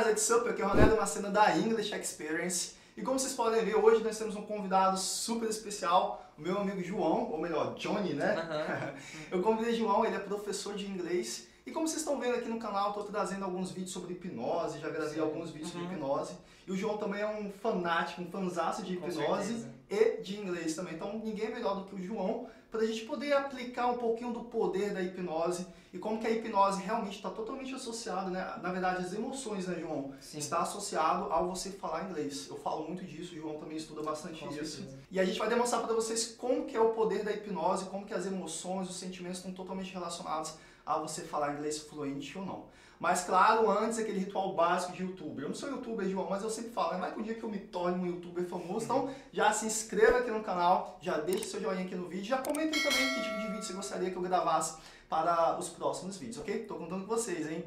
guys, it's up, aqui é o Ronaldo Macena da English Experience. E como vocês podem ver, hoje nós temos um convidado super especial, o meu amigo João, ou melhor, Johnny, né? Eu convidei o João, ele é professor de inglês. E como vocês estão vendo aqui no canal, estou trazendo alguns vídeos sobre hipnose, já gravei alguns vídeos sobre hipnose. E o João também é um fanático, um fanzaço de hipnose e de inglês também. Então ninguém é melhor do que o João para a gente poder aplicar um pouquinho do poder da hipnose e como que a hipnose realmente está totalmente associada, né? Na verdade, as emoções, né, João? Sim. Está associado ao você falar inglês. Eu falo muito disso, o João também estuda bastante isso. E a gente vai demonstrar para vocês como que é o poder da hipnose, como que as emoções, os sentimentos estão totalmente relacionados a você falar inglês fluente ou não. Mas claro, antes aquele ritual básico de youtuber. Eu não sou youtuber, João, mas eu sempre falo, vai que um dia que eu me torne um youtuber famoso, então já se inscreva aqui no canal, já deixe seu joinha aqui no vídeo, já comentem também que tipo de vídeo você gostaria que eu gravasse para os próximos vídeos, ok? Tô contando com vocês, hein?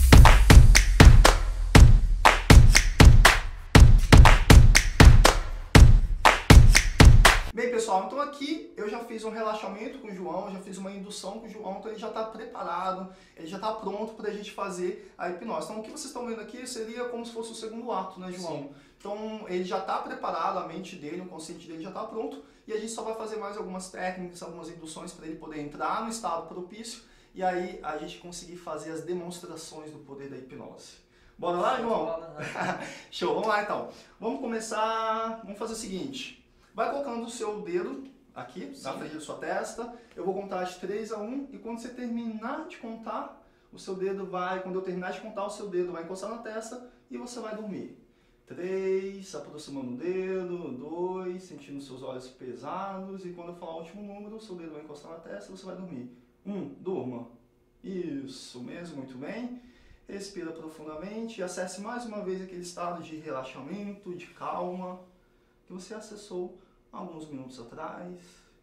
Bem, pessoal, então aqui eu já fiz um relaxamento com o João, já fiz uma indução com o João, então ele já está preparado, ele já está pronto para a gente fazer a hipnose. Então o que vocês estão vendo aqui seria como se fosse o segundo ato, né, João? Sim. Então ele já está preparado, a mente dele, o consciente dele já está pronto, e a gente só vai fazer mais algumas técnicas, algumas induções para ele poder entrar no estado propício, e aí a gente conseguir fazer as demonstrações do poder da hipnose. Bora lá, João? Show, vamos lá então. Vamos começar, vamos fazer o seguinte. Vai colocando o seu dedo aqui, na frente da sua testa. Eu vou contar de 3 a 1 e quando você terminar de contar, o seu dedo vai, quando eu terminar de contar, o seu dedo vai encostar na testa e você vai dormir. 3, aproximando o dedo, 2, sentindo seus olhos pesados e quando eu falar o último número, o seu dedo vai encostar na testa e você vai dormir. 1, durma. Isso mesmo, muito bem. Respira profundamente e acesse mais uma vez aquele estado de relaxamento, de calma que você acessou alguns minutos atrás.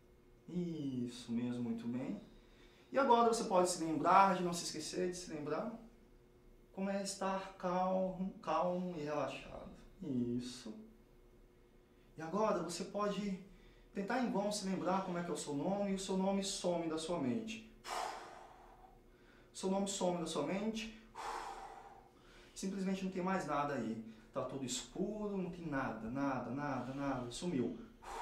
Isso mesmo, muito bem. E agora você pode se lembrar, de não se esquecer de se lembrar como é estar calmo e relaxado. Isso. E agora você pode tentar em vão se lembrar como é que é o seu nome e o seu nome some da sua mente. Seu nome some da sua mente. Simplesmente não tem mais nada aí. Tá tudo escuro, não tem nada, nada, sumiu.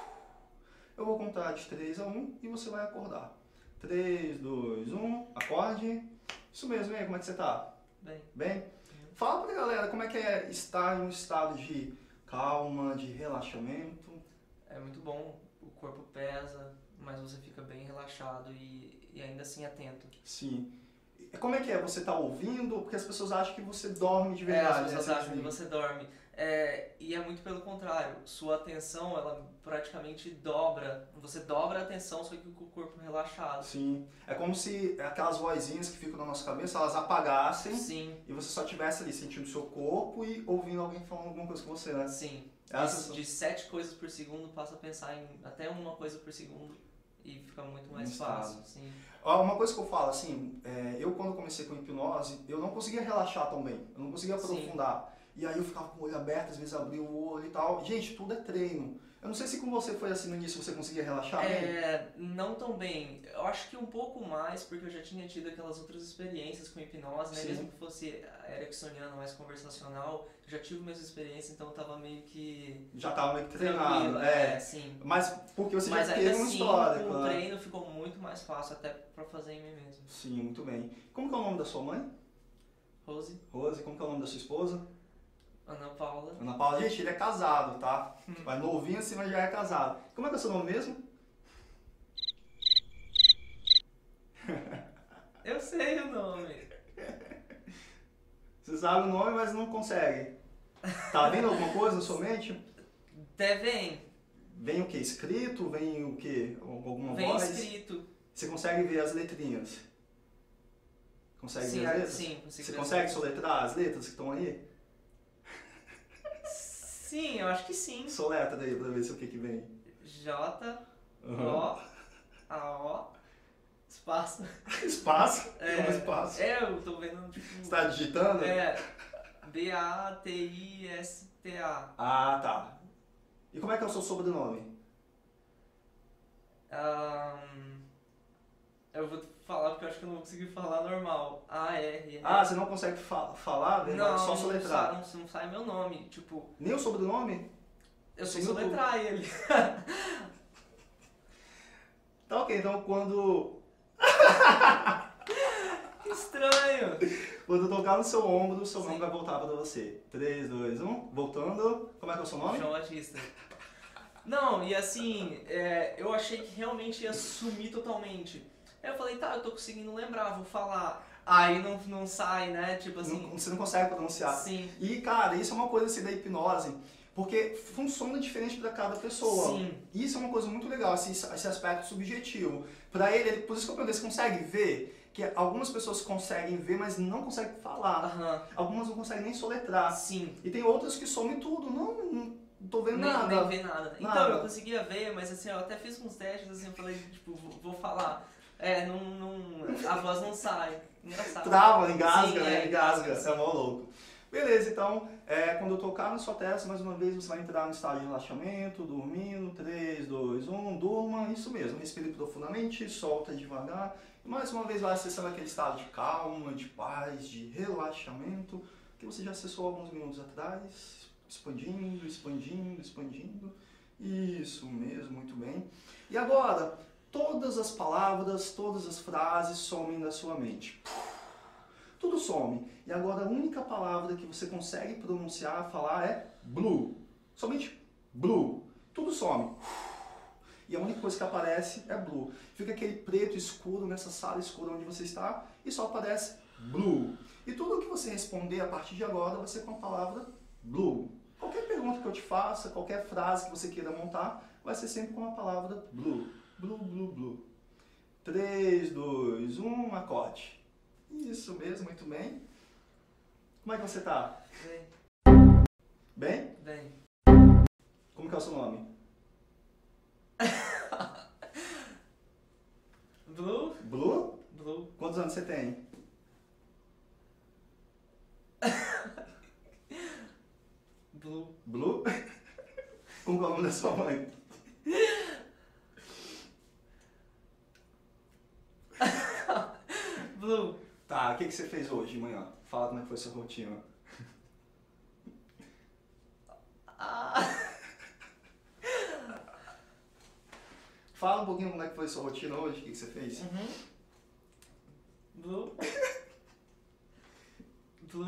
Eu vou contar de 3 a 1 e você vai acordar. 3, 2, 1, acorde. Isso mesmo, hein? Como é que você tá? Bem. Bem? Fala pra galera como é que é estar em um estado de calma, de relaxamento. É muito bom, o corpo pesa, mas você fica bem relaxado e ainda assim atento. Sim. Como é que é? Você tá ouvindo? Porque as pessoas acham que você dorme de verdade. As pessoas acham que você dorme. E é muito pelo contrário. Sua atenção, ela praticamente dobra. Você dobra a atenção, só que com o corpo relaxado. Sim. É como se aquelas vozinhas que ficam na nossa cabeça, elas apagassem. Sim. E você só estivesse ali sentindo o seu corpo e ouvindo alguém falando alguma coisa com você, né? Sim. De 7 coisas por segundo, passa a pensar em até uma coisa por segundo. E fica muito mais fácil, sim. Uma coisa que eu falo, assim, eu quando comecei com hipnose, eu não conseguia relaxar tão bem, eu não conseguia aprofundar. E aí eu ficava com o olho aberto, às vezes abria o olho e tal. Gente, tudo é treino. Eu não sei se com você foi assim no início, você conseguia relaxar bem? Não tão bem. Eu acho que um pouco mais, porque eu já tinha tido aquelas outras experiências com hipnose, né? Mesmo que fosse ericksoniana, mais conversacional, eu já tive minhas experiências, então eu tava meio que... Já tava meio que treinado, sim. Mas porque você já teve uma história, o treino ficou muito mais fácil, até pra fazer em mim mesmo. Sim, muito bem. Como que é o nome da sua mãe? Rose. Rose, como que é o nome da sua esposa? Ana Paula. Ana Paula, gente, ele é casado, tá? Vai novinho assim, mas já é casado. Como é que é o seu nome mesmo? Eu sei o nome. Você sabe o nome, mas não consegue. Tá vendo alguma coisa na sua mente? Até vem. Vem o quê? Escrito? Vem o quê? Alguma vem voz? Vem escrito. Você consegue ver as letrinhas? Consegue ver as letras? Sim, consigo. Você consegue soletrar as letras que estão aí? Sim, eu acho que sim. Soletra daí pra ver se o que vem. J, O, A, O, espaço. Espaço? Tem um espaço. Eu tô vendo tipo... Você tá digitando? B-A-T-I-S-T-A. Ah, tá. E como é que é o seu sobrenome? Eu vou falar porque eu acho que eu não vou conseguir falar normal. A-R. Ah, você não consegue falar, né? Não, Só soletrar. não sai meu nome. Tipo, Nem o sobrenome? eu sei Sumiu soletrar ele. Tá ok, então quando Que estranho. tocar no seu ombro, o seu nome vai voltar pra você. 3, 2, 1, voltando. Como é que é o seu nome? João Batista. Não, e assim, eu achei que realmente ia sumir totalmente. Aí eu falei, tá, eu tô conseguindo lembrar, vou falar. Aí não sai, né? Tipo assim. Você não consegue pronunciar. Sim. E, cara, isso é uma coisa assim da hipnose, porque funciona diferente para cada pessoa. Sim. Isso é uma coisa muito legal, esse aspecto subjetivo. Para ele, por isso que eu perguntei, você consegue ver? Que algumas pessoas conseguem ver, mas não conseguem falar. Aham. Algumas não conseguem nem soletrar. Sim. E tem outras que somem tudo. Não tô vendo Não, nada. nem ver nada. Então, Nada. eu conseguia ver, mas assim, eu até fiz uns testes, assim, eu falei, tipo, vou falar. A voz não sai. Engraçado. Trava, engasga, Sim, né? Engasga. sim. É mó louco. Beleza, então, quando eu tocar na sua testa, mais uma vez, você vai entrar no estado de relaxamento, dormindo. 3, 2, 1, durma. Isso mesmo, respire profundamente, solta devagar. E mais uma vez vai acessando aquele estado de calma, de paz, de relaxamento, que você já acessou alguns minutos atrás. Expandindo, expandindo, expandindo. Isso mesmo, muito bem. E agora, todas as palavras, todas as frases somem da sua mente. Tudo some. E agora a única palavra que você consegue pronunciar, falar é blue. Somente blue. Tudo some. E a única coisa que aparece é blue. Fica aquele preto escuro nessa sala escura onde você está e só aparece blue. E tudo o que você responder a partir de agora vai ser com a palavra blue. Qualquer pergunta que eu te faça, qualquer frase que você queira montar, vai ser sempre com a palavra blue. Blue, blue, blue. 3, 2, 1, acorde. Isso mesmo, muito bem. Como é que você tá? Bem. Bem? Bem. Como que é o seu nome? Blue? Blue? Blue. Quantos anos você tem? Blue. Blue? Como que é o nome da sua mãe? Blue. Tá, o que você fez hoje de manhã? Fala como é que foi a sua rotina. Fala um pouquinho como é que foi a sua rotina hoje, o que você fez? Blue. Blue.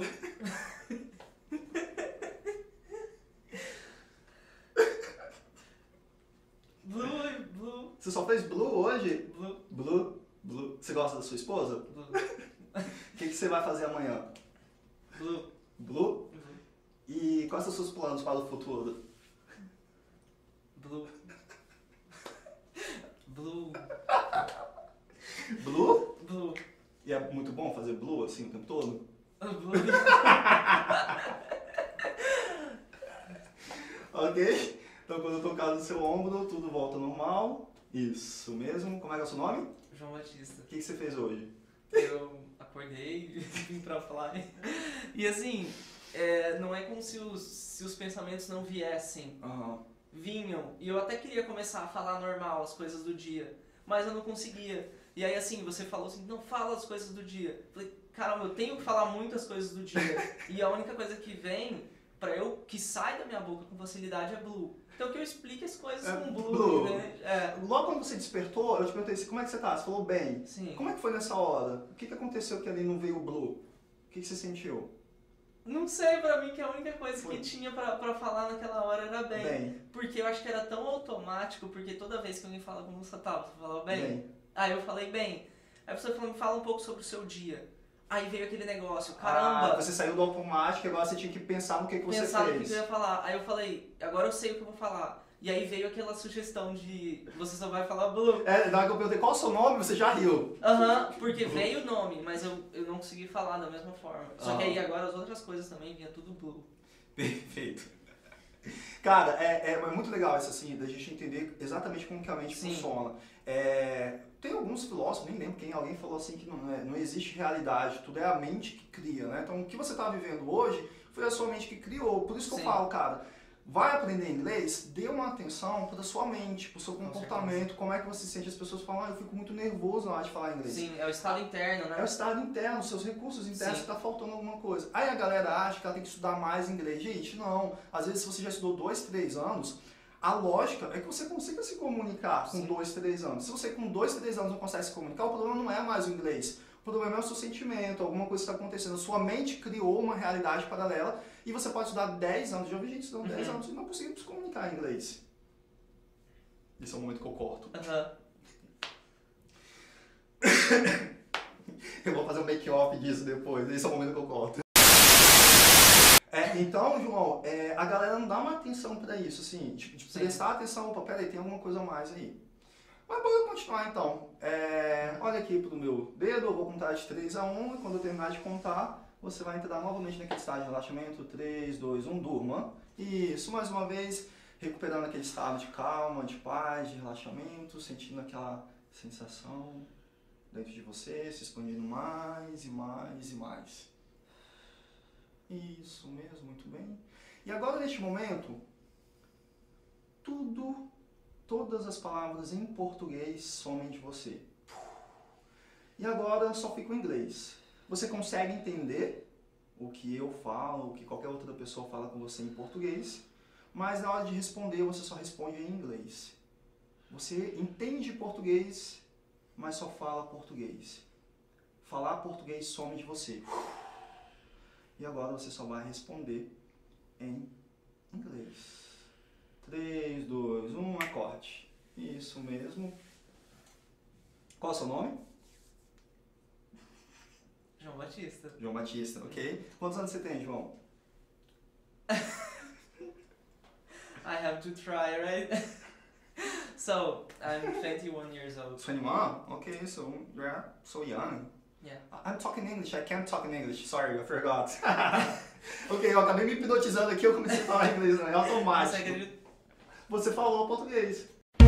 Blue e blue. Você só fez blue hoje? Blue. Blue, blue. Você gosta da sua esposa? Blue. O que você vai fazer amanhã? Blue. Blue? E quais são os seus planos para o futuro? Blue. Blue. Blue? Blue. E é muito bom fazer blue assim o tempo todo? Blue. Ok? Então quando eu tocar no seu ombro, tudo volta ao normal. Isso mesmo. Como é que é o seu nome? João Batista. O que você fez hoje? Eu acordei e vim pra falar. E assim, não é como se os pensamentos não viessem. Aham. Vinham. E eu até queria começar a falar normal as coisas do dia, mas eu não conseguia. E aí assim, você falou assim, não fala as coisas do dia. Eu falei, caramba, eu tenho que falar muitas coisas do dia. E a única coisa que vem, que sai da minha boca com facilidade é blue. Então que eu explique as coisas com blue, né? Logo quando você despertou, eu te perguntei assim, como é que você tá? Você falou bem. Sim. Como é que foi nessa hora? O que aconteceu que ali não veio o blue? O que você sentiu? Não sei, pra mim que a única coisa que tinha pra falar naquela hora era bem. Porque eu acho que era tão automático, porque toda vez que alguém fala como você tava, você falava bem. Aí eu falei bem. Aí a pessoa falou, me fala um pouco sobre o seu dia. Aí veio aquele negócio, caramba. Você saiu do automático e agora você tinha que pensar no que você fez. Pensar no que eu ia falar. Aí eu falei, agora eu sei o que eu vou falar. E aí veio aquela sugestão de, você só vai falar blue. Na hora que eu perguntei qual é o seu nome, você já riu. Porque veio o nome, mas eu não consegui falar da mesma forma. Só que aí agora as outras coisas também vinha tudo blue. Perfeito. Cara, é muito legal isso assim, da gente entender exatamente como que a mente funciona. Tem alguns filósofos, nem lembro quem, alguém falou assim que não existe realidade, tudo é a mente que cria, né? Então o que você está vivendo hoje foi a sua mente que criou. Por isso que eu falo, cara, Vai aprender inglês? Dê uma atenção para sua mente, para o seu Com comportamento, como é que você se sente. As pessoas falam, eu fico muito nervoso na hora de falar inglês. Sim, é o estado interno, né? É o estado interno, seus recursos internos, Sim. está faltando alguma coisa. Aí a galera acha que ela tem que estudar mais inglês. Gente, não. Às vezes, se você já estudou 2, 3 anos, a lógica é que você consiga se comunicar com Sim. 2, 3 anos. Se você com 2, 3 anos não consegue se comunicar, o problema não é mais o inglês. O problema é o seu sentimento, alguma coisa está acontecendo. A sua mente criou uma realidade paralela e você pode estudar 10 anos. Já ouvi gente estudando 10 anos e não conseguiu se comunicar em inglês. Esse é o momento que eu corto. Eu vou fazer um make-off disso depois. Esse é o momento que eu corto. Então, João, a galera não dá uma atenção pra isso, assim, de prestar atenção. Opa, peraí, tem alguma coisa a mais aí. Mas bora continuar então. Olha aqui pro meu dedo, eu vou contar de 3 a 1 e quando eu terminar de contar, você vai entrar novamente naquele estado de relaxamento. 3, 2, 1, durma. Isso, mais uma vez, recuperando aquele estado de calma, de paz, de relaxamento, sentindo aquela sensação dentro de você, se expandindo mais e mais e mais. Isso mesmo, muito bem. E agora, neste momento, todas as palavras em português somem de você. E agora só fica o inglês. Você consegue entender o que eu falo, o que qualquer outra pessoa fala com você em português, mas na hora de responder você só responde em inglês. Você entende português, mas só fala português. Falar português some de você. E agora você só vai responder em inglês. 3, 2, 1, acorde. Isso mesmo. Qual é o seu nome? João Batista. João Batista, ok. Quantos anos você tem, João? I have to try, right? So, I'm 21 years old. 21? Okay, so you're so young. Yeah. I'm talking English, I can't talk in English, sorry, I forgot. Ok, eu acabei me hipnotizando aqui, eu comecei a falar inglês, né? É automático. Você falou português.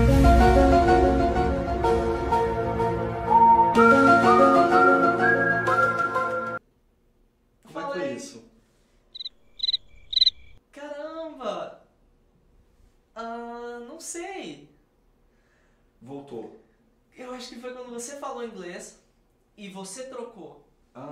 Como é que foi isso? Caramba! Não sei. Voltou. Eu acho que foi quando você falou inglês e você trocou.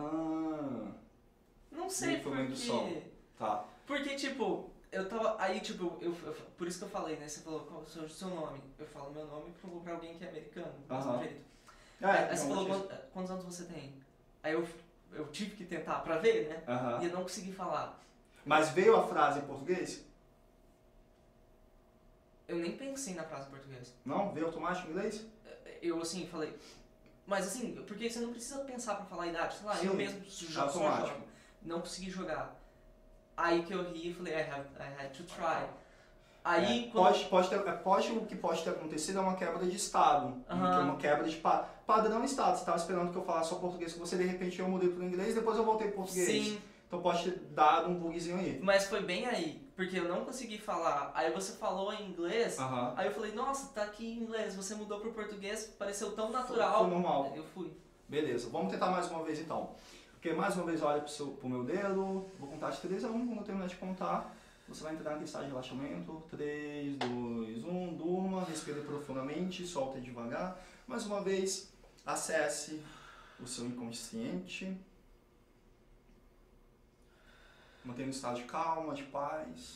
Não sei foi muito som. Tá. Porque, tipo, eu tava. Aí, tipo, por isso que eu falei, né? Você falou qual é o seu nome. Eu falo meu nome pra alguém que é americano, do mesmo jeito. Aí você falou quantos anos você tem? Aí eu tive que tentar pra ver, né? E eu não consegui falar. Mas veio a frase em português? Eu nem pensei na frase em português. Não? Veio automático em inglês? Eu, assim, falei... Mas, assim, porque você não precisa pensar pra falar a idade. Sei lá, Sim, eu mesmo só automático. jogo. Não consegui jogar. Aí que eu ri e falei, I had to try. Aí, o que pode ter acontecido é uma quebra de estado. Uma quebra de padrão de estado. Você estava esperando que eu falasse só português com você, de repente eu mudei para o inglês, depois eu voltei para o português. Sim. Então pode ter dado um bugzinho aí. Mas foi bem aí, porque eu não consegui falar. Aí você falou em inglês, aí eu falei, nossa, tá aqui em inglês, você mudou pro português, pareceu tão natural. Foi normal. Eu fui. Beleza, vamos tentar mais uma vez então. Porque mais uma vez olha pro meu dedo, vou contar de 3 a 1, quando eu terminar de contar, você vai entrar naquele estado de relaxamento. 3, 2, 1, durma, respire profundamente, solta devagar. Mais uma vez, acesse o seu inconsciente. Mantendo um estado de calma, de paz,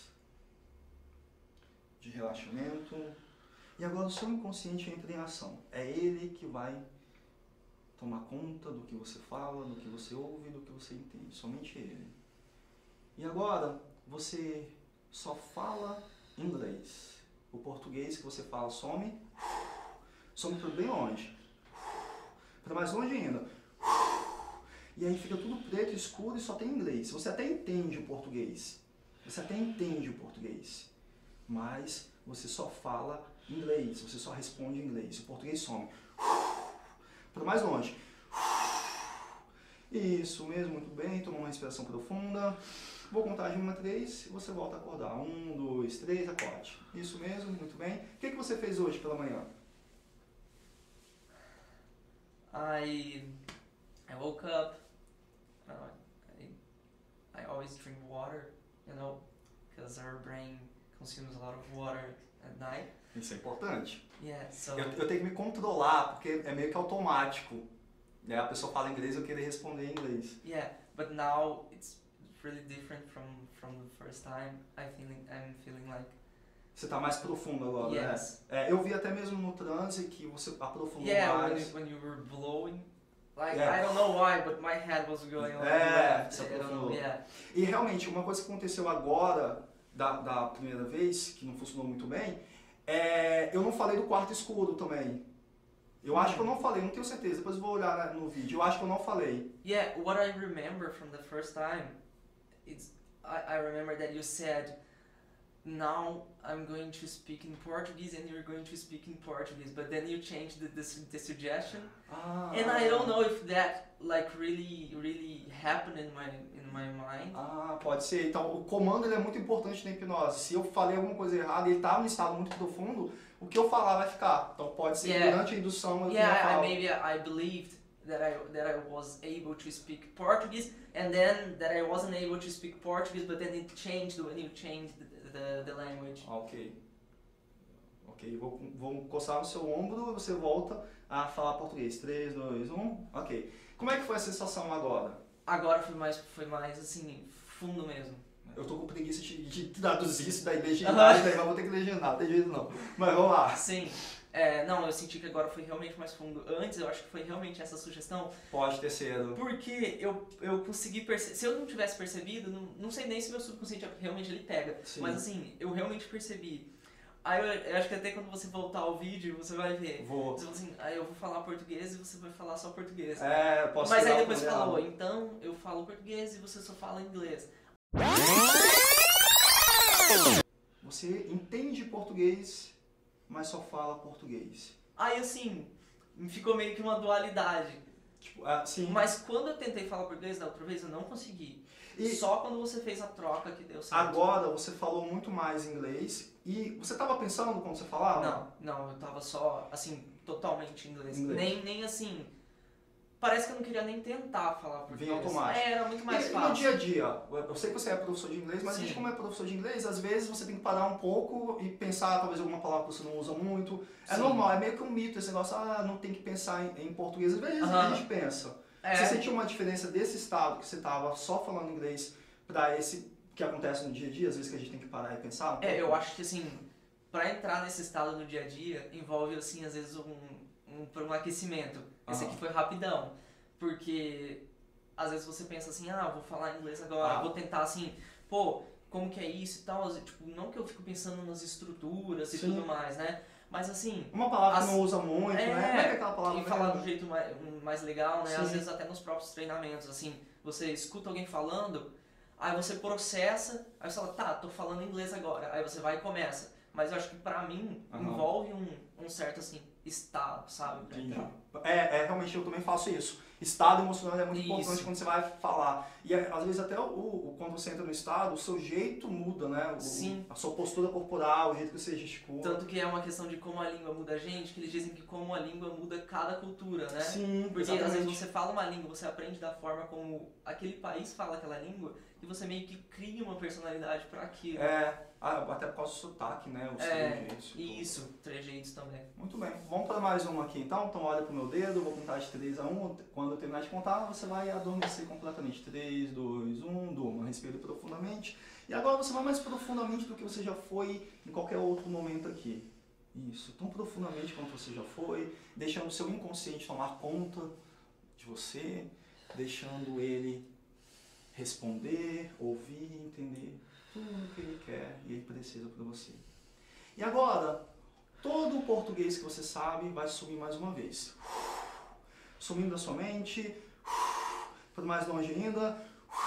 de relaxamento. E agora o seu inconsciente entra em ação. É ele que vai tomar conta do que você fala, do que você ouve, do que você entende. Somente ele. E agora você só fala inglês. O português que você fala some. Some para bem longe. Para mais longe ainda. E aí fica tudo preto, escuro e só tem inglês. Você até entende o português. Mas você só fala inglês. Você só responde em inglês. O português some. Para mais longe. Isso mesmo, muito bem. Toma uma respiração profunda. Vou contar de 1 a 3 e você volta a acordar. 1, 2, 3, acorde. Isso mesmo, muito bem. O que você fez hoje pela manhã? I woke up. I always drink water, because our brain consumes a lot of water at night. Isso é importante. Yeah, so Eu tenho que me controlar, porque é meio que automático. Né? A pessoa fala inglês e eu querer responder em inglês. yeah, but now it's really different from the first time. I'm feeling like Você tá mais profundo agora, yes. né? Eu vi até mesmo no transe que você aprofundou Yeah, mais. when you were blowing, like Yeah. I don't know why, but my head was going on. Você I don't know. aprofundou. Yeah. E realmente, uma coisa que aconteceu agora, da primeira vez, que não funcionou muito bem, eu não falei do quarto escuro também. Eu acho que eu não falei, não tenho certeza, depois eu vou olhar no vídeo. Eu acho que eu não falei. Yeah, what I remember from the first time, I remember that you said, now I'm going to speak in Portuguese and you're going to speak in Portuguese, but then you changed the suggestion, and I don't know if that like really happened in my mind. Pode ser. Então, o comando ele é muito importante na hipnose. Se eu falei alguma coisa errada e ele estava em estado muito profundo, o que eu falar vai ficar. Então, pode ser que durante a indução eu tenha falado. Maybe I believed that I was able to speak Portuguese, and then that I wasn't able to speak Portuguese, but then it changed when you changed the language. Ok, vou coçar no seu ombro e você volta a falar português. 3, 2, 1, ok. Como é que foi a sensação agora? Agora foi mais assim, fundo mesmo. Eu tô com preguiça de traduzir isso daí, legendar, mas vou ter que legendar, não tem jeito não. Mas vamos lá. Sim. Não, eu senti que agora foi realmente mais fundo. Antes eu acho que foi realmente essa sugestão. Pode ter sido. Porque eu consegui perceber. Se eu não tivesse percebido, não sei nem se meu subconsciente realmente ele pega. Sim. Mas assim, eu realmente percebi. Aí eu acho que até quando você voltar ao vídeo, você vai ver. Vou. Você fala assim, aí eu vou falar português e você vai falar só português. Posso Mas aí pegar depois o você falou, material. então eu falo português e você só fala inglês. Você entende português, mas só fala português. Aí assim, ficou meio que uma dualidade. Tipo, sim. Mas quando eu tentei falar português da outra vez, eu não consegui. E só quando você fez a troca que deu certo. agora você falou muito mais inglês. E você estava pensando quando você falava? Não, eu tava só, assim, totalmente em inglês. Inglês. Nem assim, parece que eu não queria nem tentar falar português. Vinha automático. Era muito mais E fácil. no dia a dia? Eu sei que você é professor de inglês, mas a Sim. gente como é professor de inglês, às vezes você tem que parar um pouco e pensar talvez alguma palavra que você não usa muito. É Sim. normal, é meio que um mito esse negócio, não tem que pensar em português. Às vezes a gente pensa. Você sentiu uma diferença desse estado que você estava só falando inglês para esse que acontece no dia a dia, às vezes que a gente tem que parar e pensar? Um pouco? Eu acho que assim, pra entrar nesse estado no dia a dia, envolve assim, às vezes um aquecimento. Esse aqui foi rapidão, porque às vezes você pensa assim, vou falar inglês agora, vou tentar assim, como que é isso e tal, tipo, não que eu fico pensando nas estruturas e Sim. tudo mais, né? Mas assim, Uma palavra que não usa muito, né? Como é que é aquela palavra? e falar do jeito mais legal, né? Sim. Às vezes até nos próprios treinamentos, assim, você escuta alguém falando, aí você processa, aí você fala, tô falando inglês agora, aí você vai e começa. Mas eu acho que pra mim envolve um certo, assim, estado, sabe? Entendi. Realmente eu também faço isso. Estado emocional é muito Isso. importante quando você vai falar. E às vezes até quando você entra no estado, o seu jeito muda, né? Sim. A sua postura corporal, o jeito que você gesticula. Tanto que é uma questão de como a língua muda a gente, que eles dizem que como a língua muda cada cultura, né? Sim, Porque exatamente. às vezes você fala uma língua, você aprende da forma como aquele país fala aquela língua, e você meio que cria uma personalidade pra aquilo. Até por causa do sotaque, né? Os trejeitos. Isso, trejeitos também. Muito bem. Vamos para mais uma aqui então. Então olha pro meu dedo, vou contar de 3 a 1. Quando eu terminar de contar, você vai adormecer completamente. 3, 2, 1, durma. Respire profundamente. E agora você vai mais profundamente do que você já foi em qualquer outro momento aqui. Isso, tão profundamente quanto você já foi, deixando o seu inconsciente tomar conta de você, deixando ele responder, ouvir, entender tudo o que ele quer e ele precisa para você. E agora, todo o português que você sabe vai sumir mais uma vez. Sumindo da sua mente, para mais longe ainda.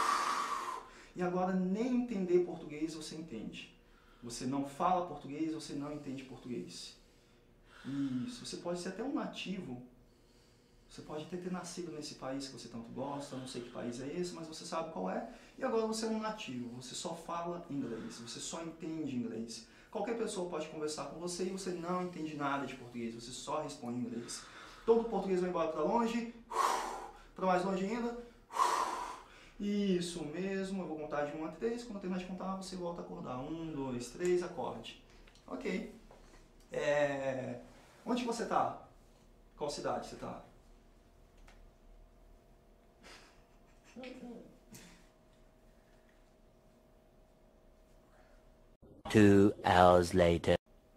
E agora nem entender português você entende. Você não fala português, você não entende português. Isso, você pode ser até um nativo. Você pode até ter nascido nesse país que você tanto gosta, não sei que país é esse, mas você sabe qual é. E agora você é um nativo, você só fala inglês, você só entende inglês. Qualquer pessoa pode conversar com você e você não entende nada de português, você só responde em inglês. Todo o português vai embora para longe, para mais longe ainda. Isso mesmo, eu vou contar de 1 a 3. Quando eu terminar de contar, você volta a acordar. 1, 2, 3, acorde. Ok. Onde você tá? Qual cidade você tá? 2 hours later.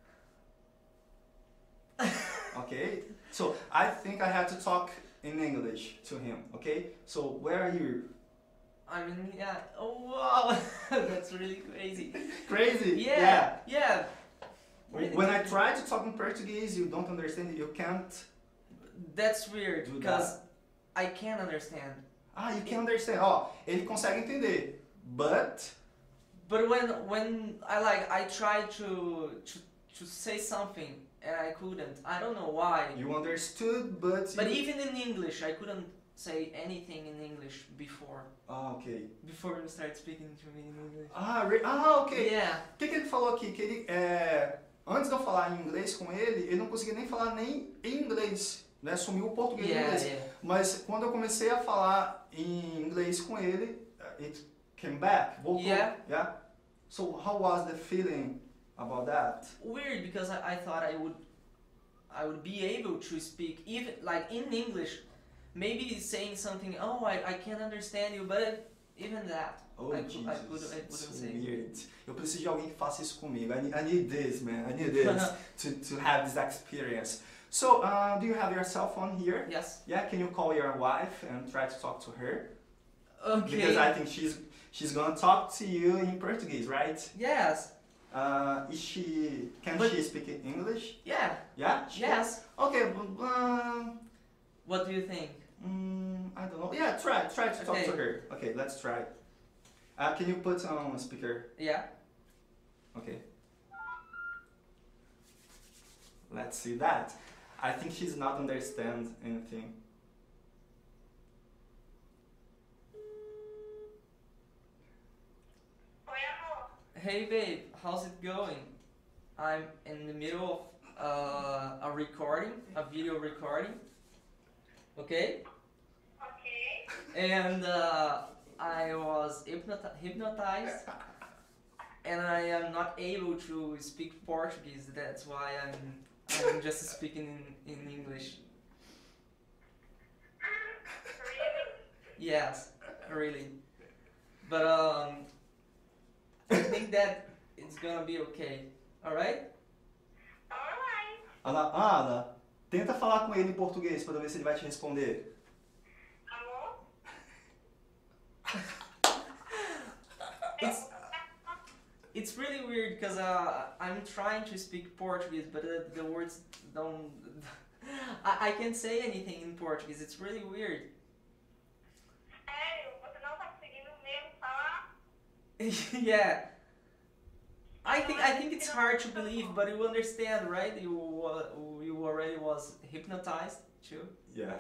Okay. So I think I have to talk in English to him. Okay. So where are you? I mean, yeah. Oh wow, that's really crazy. Crazy. Yeah, yeah. When I try to talk in Portuguese, you don't understand. You can't. That's weird Do because I can't understand. Ah, you can understand. Ó, ele consegue entender, but But when I tried to say something and I couldn't. I don't know why. you understood, but. But even in English, I couldn't say anything in English before. Ah, ok. Before you start speaking to me in English. Ok. Yeah. O que ele falou aqui? Que ele, antes de eu falar em inglês com ele não conseguia nem falar nem em inglês, né? Sumiu o português e o inglês. Yeah. Mas quando eu comecei a falar em inglês com ele, it came back, voltou. Yeah. So how was the feeling about that? Weird because I thought I would be able to speak even like in English, maybe saying something. Oh, I can't understand you, but even that. Oh, I Jesus, couldn't so say. weird. Eu preciso de alguém que faça isso comigo. I need this, man. I need this to have this experience. So, do you have your cell phone here? Yes. Yeah, can you call your wife and try to talk to her? Okay. Because I think she's gonna talk to you in Portuguese, right? Yes. Can But- she speak English? Yeah. Yeah? Yes. Okay, What do you think? I don't know. Yeah, try to talk Okay. to her. Okay, let's try. Can you put on speaker? Yeah. Okay. Let's see that. I think she's not understand anything. Hey babe, how's it going? I'm in the middle of a recording, a video recording. Okay? Okay. And I was hypnotized and I am not able to speak Portuguese. That's why I'm just speaking in English. Really? Yes, really. But I think that it's gonna be okay. Alright? Alright. Ana, tenta falar com ele em português para ver se ele vai te responder. Alô? It's really weird because I'm trying to speak Portuguese, but the words don't. I can't say anything in Portuguese. It's really weird. Sério? Você não tá conseguindo mesmo falar? Yeah. I think it's hard to believe, but you understand, right? You already was hypnotized too. Yeah.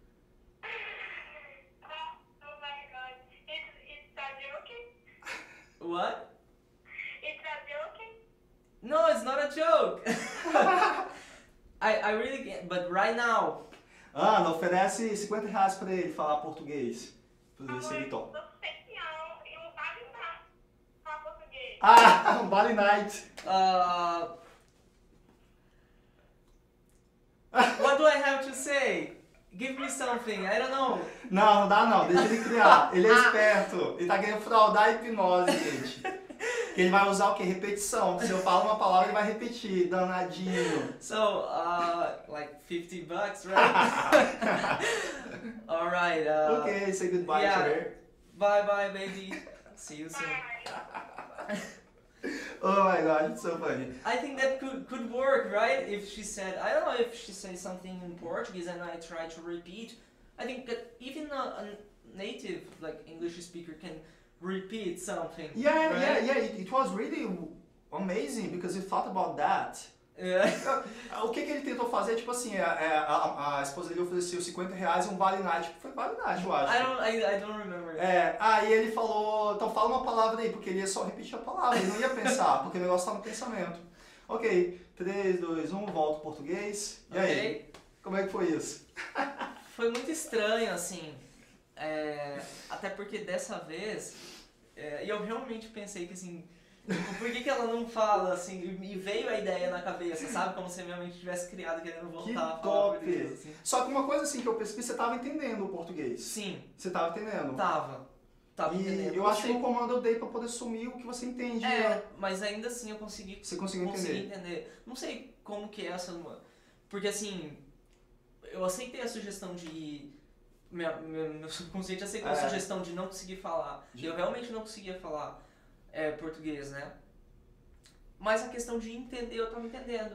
Oh my god. It's a joking? What? It's a joking? No, it's not a joke. I really can't. But right now, Ana, oferece R$50 para ele falar português. Pra ver se ele topa. Tô sem não, e não vale nada falar português. Ah, Bali Night. what do I have to say? Give me something. I don't know. Não dá não, deixa ele criar. Ele é esperto. Ele tá querendo fraudar a hipnose, gente. Que ele vai usar o quê? Repetição. Se eu falo uma palavra, ele vai repetir. Danadinho. So, like $50, right? All right. Ok, say goodbye yeah. to her. Bye, bye, baby. See you soon. Ai. Oh my god, it's so funny. I think that could work, right? If she said, I don't know if she says something in Portuguese and I try to repeat. I think that even a native, like English speaker, can repeat something. Yeah, right? it was really amazing because you thought about that. Yeah. O que ele tentou fazer, tipo assim, a esposa dele ofereceu R$50 e um Vale Night. Foi Vale Night, eu acho. I don't remember. Aí ele falou, então fala uma palavra aí, porque ele ia só repetir a palavra, ele não ia pensar, porque o negócio tá no pensamento. Ok, 3, 2, 1, volta ao português. E aí, Ok. como é que foi isso? Foi muito estranho, assim. Até porque dessa vez, e eu realmente pensei que assim, tipo, por que ela não fala assim, e veio a ideia na cabeça, sabe? Como se a minha mente tivesse criado querendo voltar Que a falar top! português, assim. Só que uma coisa assim que eu percebi, você tava entendendo o português. Sim, Você tava entendendo. tava entendendo. E eu Não acho que sei- o comando eu dei pra poder sumir o que você entende. mas ainda assim eu consegui Você conseguiu entender. Não sei como que é essa... Porque assim, eu aceitei a sugestão de... Meu subconsciente aceitou a sugestão de não conseguir falar. E eu realmente não conseguia falar português, né? Mas a questão de entender, eu tava entendendo.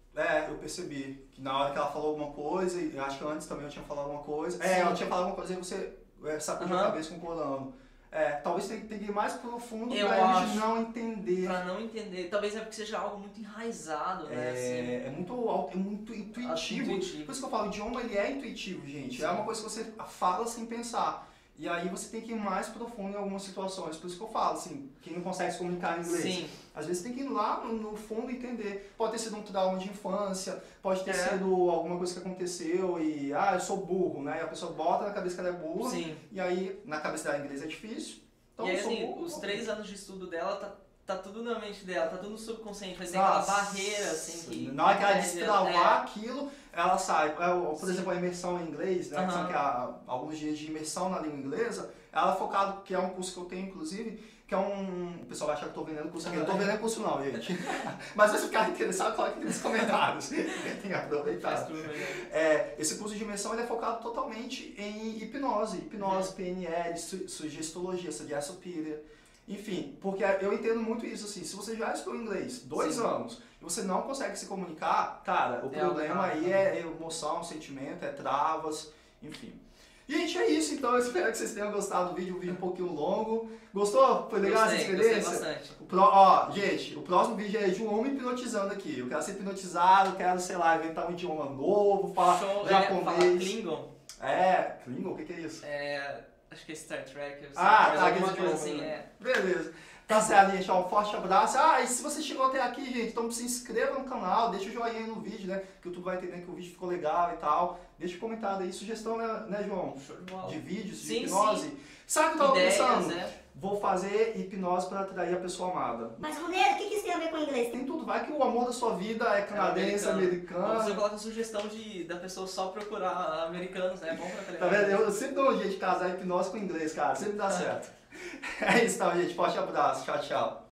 Eu percebi. Que na hora que ela falou alguma coisa, e acho que antes também eu tinha falado alguma coisa. Sim. Ela tinha falado alguma coisa e você sacudiu a Aham. cabeça concordando. Talvez tenha que ir mais profundo Eu pra eles acho. não entender. Pra não entender. Talvez é porque seja algo muito enraizado, né? Assim. É muito intuitivo. Intuitivo. Por isso que eu falo, o idioma ele é intuitivo, gente. É uma coisa que você fala sem pensar. E aí você tem que ir mais profundo em algumas situações. Por isso que eu falo, assim, quem não consegue se comunicar em inglês. Sim. Às vezes tem que ir lá no fundo e entender. Pode ter sido um trauma de infância, pode ter É. sido alguma coisa que aconteceu e, eu sou burro, né? E a pessoa bota na cabeça que ela é burra. Sim. E aí, na cabeça dela, inglês é difícil. Então, E aí, eu sou assim, burro. os 3 anos de estudo dela tá tudo na mente dela, tá tudo no subconsciente, vai ter aquela Nossa, barreira, assim, que... na hora que ela impede destravar aquilo, ela sai. Por exemplo, a imersão em inglês, né? Que Aham. são alguns dias de imersão na língua inglesa, ela é focada, que é um curso que eu tenho, inclusive, que é o pessoal vai achar que eu tô vendendo curso aqui. Eu não tô vendendo curso não, gente. Mas se ficar interessado, coloque aqui nos comentários. Tem que aproveitar. Faz tudo, né? Esse curso de imersão ele é focado totalmente em hipnose, PNL, sugestologia, Suggest Superior. Enfim, porque eu entendo muito isso, assim, se você já estudou inglês 2 anos e você não consegue se comunicar, cara, o problema aí é emoção, sentimento, é travas, enfim. Gente, é isso então, eu espero que vocês tenham gostado do vídeo, um vídeo um pouquinho longo. Gostou? Foi legal essa experiência? Gostei bastante. Gente, o próximo vídeo é João me hipnotizando aqui. Eu quero ser hipnotizado, quero, sei lá, inventar um idioma novo, falar Falar japonês. Klingon. Klingon, o que é isso? Acho que é Star Trek. Eu sei, Tá, alguma aquele coisa idioma, assim, Beleza. Tá certo, gente. Um forte abraço. E se você chegou até aqui, gente, então se inscreva no canal, deixa o joinha aí no vídeo, né? Que o YouTube vai entender que o vídeo ficou legal e tal. Deixa um comentário aí, sugestão, né, João? Show de bola. De vídeos, de Sim, hipnose. sim. Sabe o que eu tava Ideias, pensando? né? Vou fazer hipnose para atrair a pessoa amada. Mas, Roneiro, o que isso tem a ver com inglês? Tem tudo, vai que o amor da sua vida é canadense, Ou você americano. coloca a sugestão da pessoa só procurar americanos, né? É bom pra Tá vendo? Eu sempre dou um jeito de casar hipnose com inglês, cara. Sempre dá certo. É isso, então, gente. Forte abraço. Tchau, tchau.